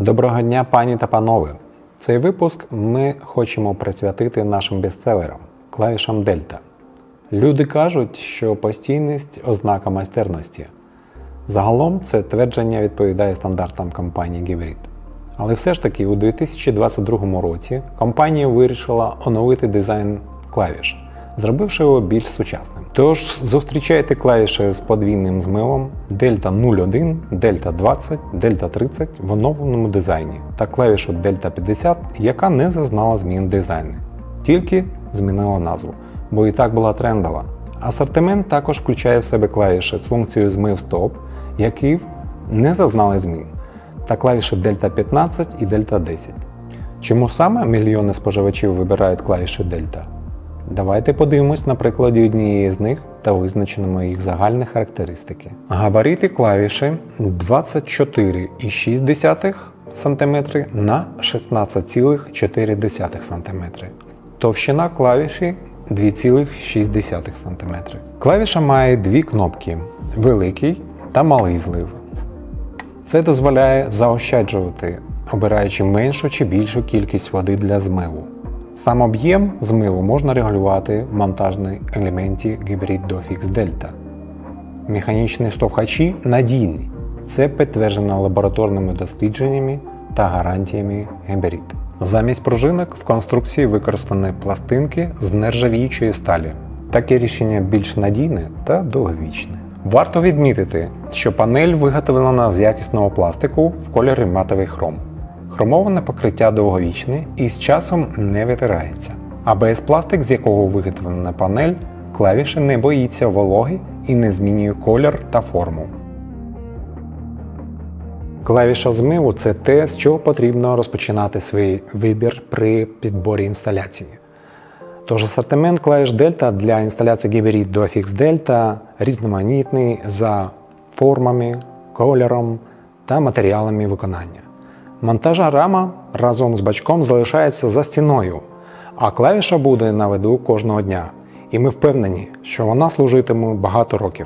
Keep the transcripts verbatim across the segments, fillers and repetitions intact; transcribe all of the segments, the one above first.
Доброго дня, пані та панове! Цей випуск ми хочемо присвятити нашим бестселерам – клавішам Delta. Люди кажуть, що постійність – ознака майстерності. Загалом це твердження відповідає стандартам компанії Hybrid. Але все ж таки у дві тисячі двадцять другому році компанія вирішила оновити дизайн клавіш, зробивши його більш сучасним. Тож зустрічайте клавіші з подвійним змивом Delta нуль один, Delta двадцять, Delta тридцять в оновленому дизайні та клавішу Delta п'ятдесят, яка не зазнала змін дизайну, тільки змінила назву, бо і так була трендова. Асортимент також включає в себе клавіші з функцією змив стоп, які не зазнали змін, та клавіші Delta п'ятнадцять і Delta десять. Чому саме мільйони споживачів вибирають клавіші Delta? Давайте подивимось на прикладі однієї з них та визначимо їх загальні характеристики. Габарити клавіші двадцять чотири цілих шість десятих сантиметра на шістнадцять цілих чотири десятих сантиметра. Товщина клавіші два цілих шість десятих сантиметра. Клавіша має дві кнопки – великий та малий злив. Це дозволяє заощаджувати, обираючи меншу чи більшу кількість води для змиву. Сам об'єм змиву можна регулювати в монтажній елементі Hybrid DoFix Delta. Механічні штовхачі надійні. Це підтверджено лабораторними дослідженнями та гарантіями Hybrid. Замість пружинок в конструкції використані пластинки з нержавіючої сталі. Таке рішення більш надійне та довговічне. Варто відмітити, що панель виготовлена з якісного пластику в кольорі матовий хром. Хромоване покриття довговічне і з часом не витирається. А ей бі ес-пластик, з якого виготовлена панель, клавіші не боїться вологи і не змінює колір та форму. Клавіша змиву – це те, з чого потрібно розпочинати свій вибір при підборі інсталяції. Тож асортимент клавіш Delta для інсталяції Hybrid DoFix Delta різноманітний за формами, кольором та матеріалами виконання. Монтажна рама разом з бачком залишається за стіною, а клавіша буде на виду кожного дня. І ми впевнені, що вона служитиме багато років.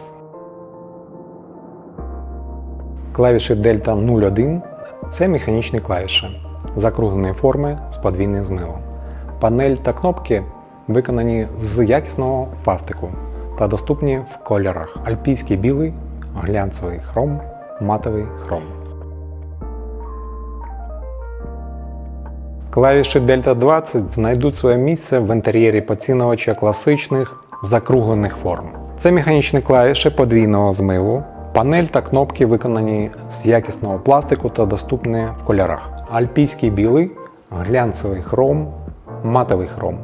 Клавіші Delta нуль один – це механічні клавіші закругленої форми з подвійним змивом. Панель та кнопки виконані з якісного пластику та доступні в кольорах альпійський білий, глянцевий хром, матовий хром. Клавіші Delta двадцять знайдуть своє місце в інтер'єрі поцінювача класичних закруглених форм. Це механічні клавіші подвійного змиву. Панель та кнопки виконані з якісного пластику та доступні в кольорах альпійський білий, глянцевий хром, матовий хром.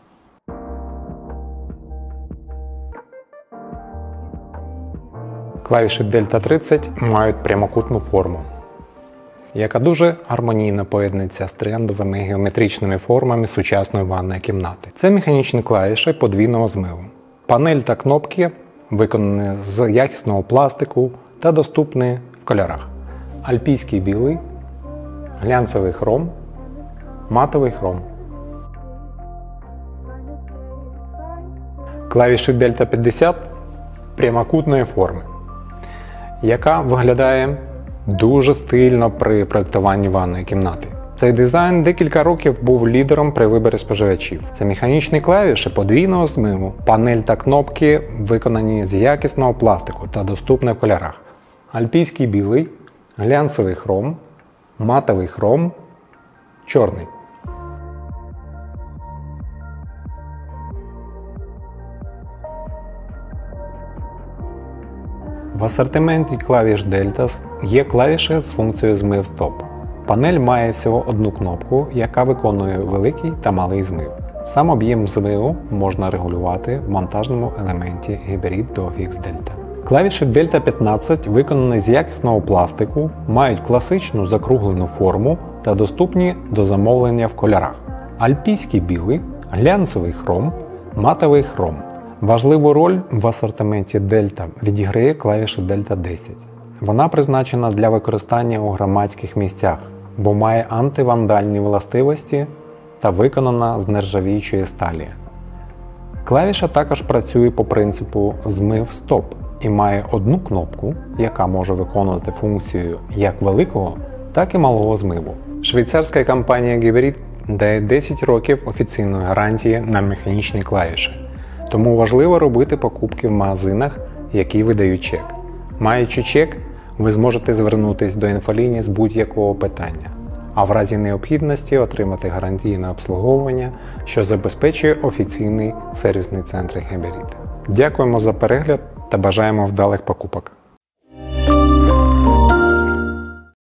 Клавіші Delta тридцять мають прямокутну форму, яка дуже гармонійно поєднується з трендовими геометричними формами сучасної ванної кімнати. Це механічні клавіші подвійного змиву. Панель та кнопки виконані з якісного пластику та доступні в кольорах альпійський білий, глянцевий хром, матовий хром. Клавіші Delta п'ятдесят прямокутної форми, яка виглядає дуже стильно при проєктуванні ванної кімнати. Цей дизайн декілька років був лідером при виборі споживачів. Це механічні клавіші подвійного змиву, панель та кнопки виконані з якісного пластику та доступні в кольорах альпійський білий, глянцевий хром, матовий хром, чорний. В асортименті клавіш Delta є клавіші з функцією змив стоп. Панель має всього одну кнопку, яка виконує великий та малий змив. Сам об'єм змиву можна регулювати в монтажному елементі Hybrid DoFix Delta. Клавіші Delta п'ятнадцять виконані з якісного пластику, мають класичну закруглену форму та доступні до замовлення в кольорах альпійський білий, глянцевий хром, матовий хром. Важливу роль в асортименті Delta відіграє клавіша Delta десять. Вона призначена для використання у громадських місцях, бо має антивандальні властивості та виконана з нержавіючої сталі. Клавіша також працює по принципу змив стоп і має одну кнопку, яка може виконувати функцію як великого, так і малого змиву. Швейцарська компанія Geberit дає десять років офіційної гарантії на механічні клавіші, тому важливо робити покупки в магазинах, які видають чек. Маючи чек, ви зможете звернутися до інфолінії з будь-якого питання, а в разі необхідності отримати гарантійне обслуговування, що забезпечує офіційний сервісний центр Geberit. Дякуємо за перегляд та бажаємо вдалих покупок!